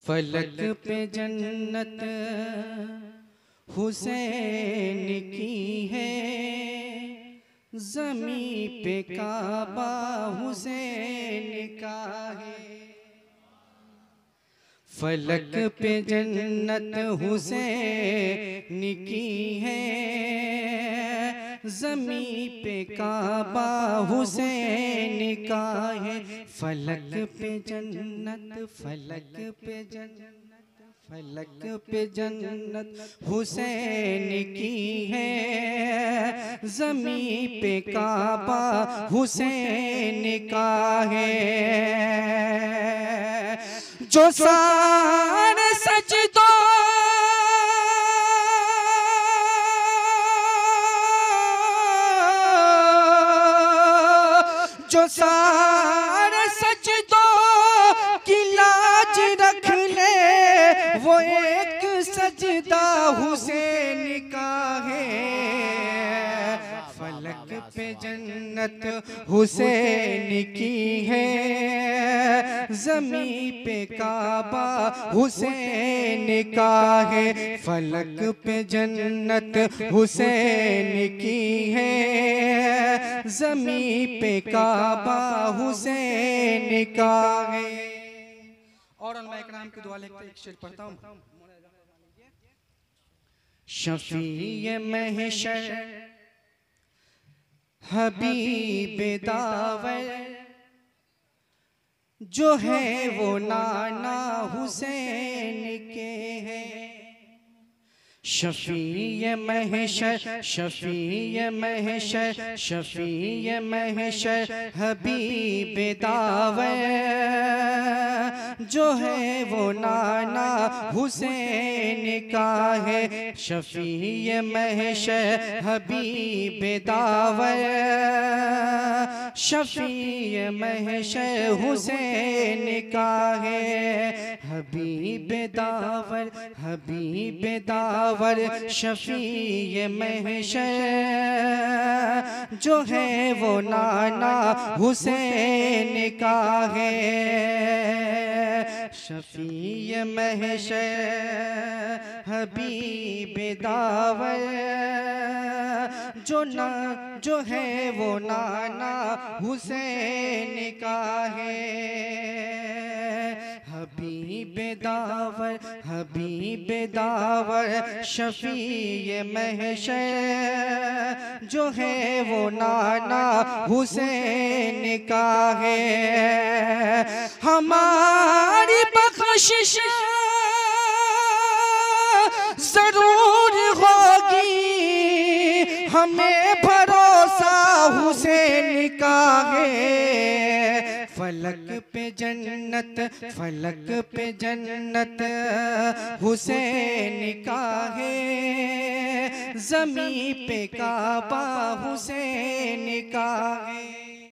फलक पे जन्नत हुसैन की है, ज़मीं पे काबा हुसैन का है। फलक पे जन्नत हुसैन की है, ज़मीं पे काबा हुसैन का है। फलक पे जन्नत, फलक पे जन्नत, फलक पे जन्नत हुसैन की है, ज़मीं पे काबा हुसैन का है। जो सारे सजदों जो सारे सजदों की लाज रख ले, वो एक सजदा हुसैन का है। फलक पे जन्नत हुसैन की है, ज़मीं पे काबा हुसैन का है। फलक पे जन्नत हुसैन की है, ज़मीं पे काबा हुसैन का है। और उलमा इकराम की दुआ लेकर एक शेर पढ़ता हूँ। शफ़ी महशर हबीब दावर, जो है वो नाना हुसैन के हैं। शफ़ी महशर, शफ़ी महशर, शफ़ी महशर हबीब दावर, जो है वो नाना हुसैन का है। शफ़ी महशर हबीब दावर, शफ़ी महशर हुसैन का है। हबीब दावर, हबीब दावर, शफ़ी महशर, जो है वो नाना हुसैन का है। शफ़ी महशर हबीब दावर, जो है वो नाना हुसैन का है। हबीब दावर, हबीब दावर, शफ़ी महशर, जो है वो नाना हुसैन का है। हमारी बख्शिश जरूर होगी, हमें भरोसा हुसैन का है। फलक पे जन्नत, फलक पे जन्नत हुसैन का है, ज़मीं पे काबा हुसैन का है।